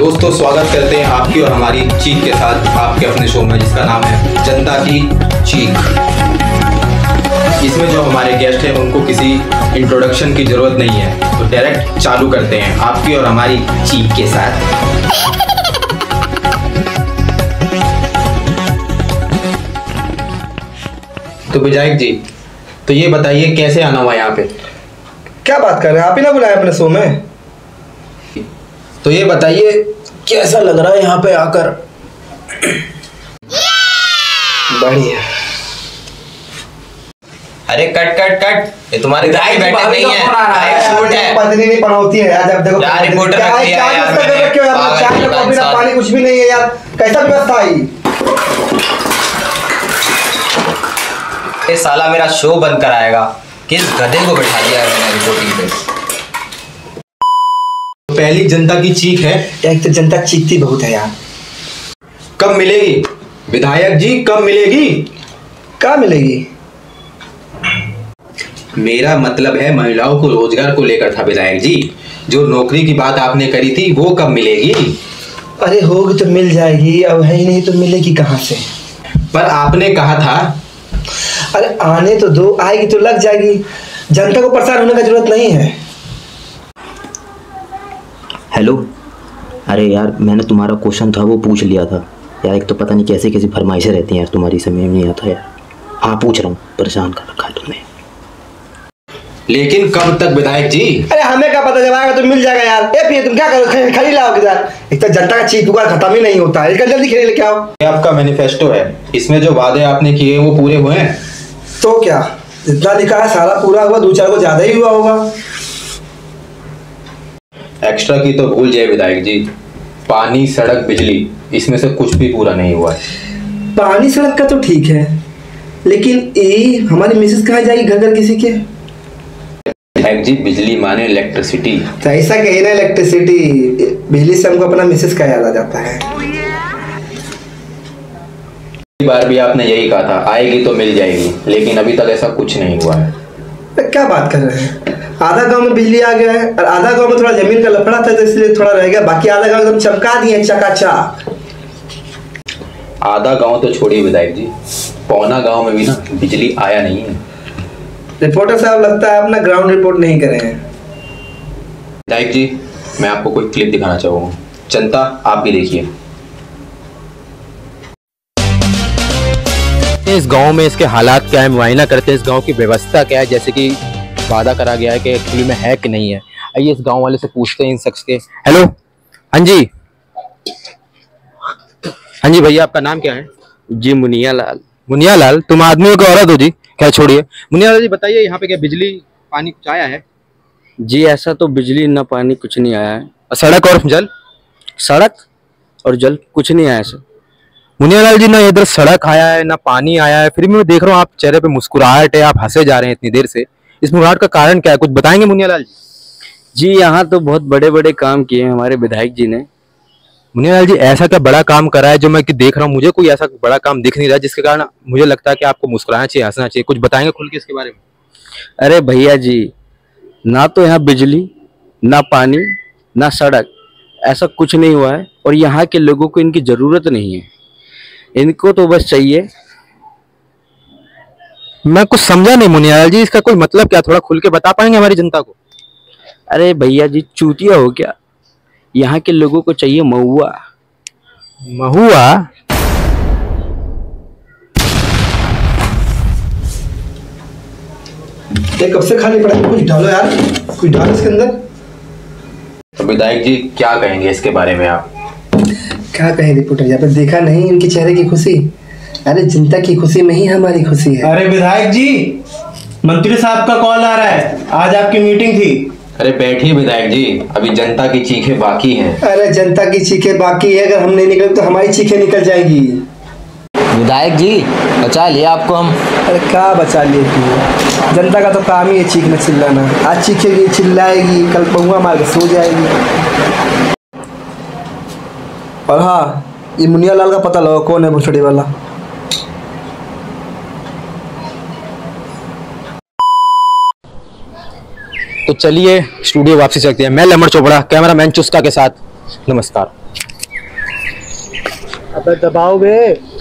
दोस्तों स्वागत करते हैं आपकी और हमारी चीख के साथ आपके अपने शो में जिसका नाम है जनता की चीख। इसमें जो हमारे गेस्ट हैं उनको किसी इंट्रोडक्शन की जरूरत नहीं है, तो डायरेक्ट चालू करते हैं आपकी और हमारी चीख के साथ। तो विधायक जी, तो ये बताइए कैसे आना हुआ यहाँ पे? क्या बात कर रहे हैं, आप ही ना बुलाए अपने शो में? तो ये बताइए कैसा लग रहा है यहाँ पे आकर? बढ़िया। अरे कट कट कट, ये तुम्हारी दाई बैठक नहीं है, एक शूट है। पत्नी नहीं पनौती है यार। जब देखो क्या रिपोर्टर रखी है यार, चाय में कॉफी ना पानी कुछ भी नहीं है यार, कैसा व्यवस्था है? ये साला मेरा शो बंद कराएगा, किस गधे को बैठा दिया है मैंने रिपोर्टिंग पे। पहली जनता की चीख है। एक तो जनता चीखती बहुत है यार। कब मिलेगी विधायक जी, कब मिलेगी? क्या मिलेगी? मेरा मतलब है महिलाओं को रोजगार को लेकर था विधायक जी। जो नौकरी की बात आपने करी थी वो कब मिलेगी? अरे होगी तो मिल जाएगी, अब है ही नहीं तो मिलेगी कहाँ से? पर आपने कहा था। अरे आने तो दो, आएगी तो लग जाएगी। जनता को परेशान होने की जरूरत नहीं है। हेलो, अरे यार मैंने तुम्हारा क्वेश्चन था वो पूछ लिया था यार। एक तो पता नहीं कैसी कैसी फरमाइशें रहती हैं यार तुम्हारी, समझ में नहीं आता यार। हाँ पूछ रहा हूँ, परेशान कर रखा है तुमने। लेकिन कब तक विधायक जी? अरे हमें क्या पता, जब आएगा तो मिल जाएगा यार। ए फिर तुम क्या करोगे, खरीद लाओगे यार? एक तो जनता का चीख पुकार खत्म ही नहीं होता है, इसका जल्दी खरीद लेके आओ। ये आपका मैनिफेस्टो है, इसमें जो वादे आपने किए वो पूरे हुए हैं? तो क्या, जितना लिखा है सारा पूरा हुआ, दो चार को ज्यादा ही हुआ होगा। एक्स्ट्रा की तो भूल जाए विधायक जी। पानी सड़क बिजली, इसमें से कुछ भी पूरा नहीं हुआ है। पानी सड़क का तो ठीक है, लेकिन ये हमारी मिसेस कहाँ जाएगी घर घर किसी के? विधायक जी बिजली माने इलेक्ट्रिसिटी। तो ऐसा कहे ना, इलेक्ट्रिसिटी बिजली से हमको अपना मिसेस का याद आ जाता है। इस बार भी आपने यही कहा था आएगी तो मिल जाएगी, लेकिन अभी तक ऐसा कुछ नहीं हुआ है। तो क्या बात कर रहे हैं? आधा गांव में बिजली आ गया है और आधा गांव में थोड़ा जमीन का लफड़ा था तो इसलिए थोड़ा रह गया, बाकी आधा गांव एकदम चमका दिए चकाचक। आधा गांव तो छोड़िए विधायक जी, पौना गांव में भी ना बिजली आया नहीं है। रिपोर्टर साहब लगता है अपना ग्राउंड रिपोर्ट नहीं करे हैं। विधायक जी मैं आपको कोई क्लिप दिखाना चाहूँगा, जनता आप भी देखिए। इस गांव में इसके हालात क्या है, मुआयना करते हैं इस गांव की व्यवस्था क्या है, जैसे कि वादा करा गया है कि एक्चुअली में है कि नहीं है। आइए इस गांव वाले से पूछते हैं इन शख्स के। हेलो, हाँ जी, हाँ जी भैया आपका नाम क्या है? जी मुनिया लाल। मुनिया लाल, तुम आदमी हो कि औरत हो जी? क्या छोड़िए, मुनिया लाल जी बताइए यहाँ पे क्या बिजली पानी कुछ आया है? जी ऐसा तो बिजली ना पानी कुछ नहीं आया है। सड़क और जल? सड़क और जल कुछ नहीं आया सर। मुनिया लाल जी ना इधर सड़क आया है ना पानी आया है, फिर भी मैं देख रहा हूँ आप चेहरे पे मुस्कुराहट है, आप हंसे जा रहे हैं इतनी देर से। इस मुस्कुराहट का कारण क्या है, कुछ बताएंगे मुनिया लाल जी? जी यहाँ तो बहुत बड़े बड़े काम किए हैं हमारे विधायक जी ने। मुनिया लाल जी ऐसा क्या बड़ा काम करा है जो मैं कि देख रहा हूँ? मुझे कोई ऐसा बड़ा काम दिख नहीं रहा जिसके कारण मुझे लगता है कि आपको मुस्कुराना चाहिए, हंसना चाहिए। कुछ बताएंगे खुल के इसके बारे में? अरे भैया जी, ना तो यहाँ बिजली ना पानी ना सड़क, ऐसा कुछ नहीं हुआ है। और यहाँ के लोगों को इनकी जरूरत नहीं है, इनको तो बस चाहिए। मैं कुछ समझा नहीं मुनिया लाल जी, इसका कोई मतलब क्या, थोड़ा खुल के बता पाएंगे हमारी जनता को? अरे भैया जी चूतिया हो क्या, यहाँ के लोगों को चाहिए महुआ। महुआ? ये कब से खाली पड़ा है? कुछ डालो यार, कुछ डालो इसके अंदर। तो विधायक जी क्या कहेंगे इसके बारे में आप? क्या कहे रिपोर्टर, यहाँ पे देखा नहीं इनके चेहरे की खुशी? अरे जनता की खुशी में ही हमारी खुशी है। अरे विधायक जी, मंत्री साहब का कॉल आ रहा है, आज आपकी मीटिंग थी। अरे बैठिए विधायक जी, अभी जनता की चीखें बाकी हैं। अरे जनता की चीखें बाकी है, अगर हम नहीं निकले तो हमारी चीखें निकल जाएगी। विधायक जी बचा लिया आपको हम। अरे क्या बचा लिए तू? जनता का तो काम ही है चीखना चिल्लाना। आज चीखेगी चिल्लाएगी, कल पहुआ मार के सो जाएगी। और हाँ, ये मुनिया लाल का पता लगाओ कौन है भुसड़ी वाला। तो चलिए स्टूडियो वापसी चलते हैं। मैं लेमर चोपड़ा कैमरामैन चुस्का के साथ। नमस्कार। अबे दबाओ बे।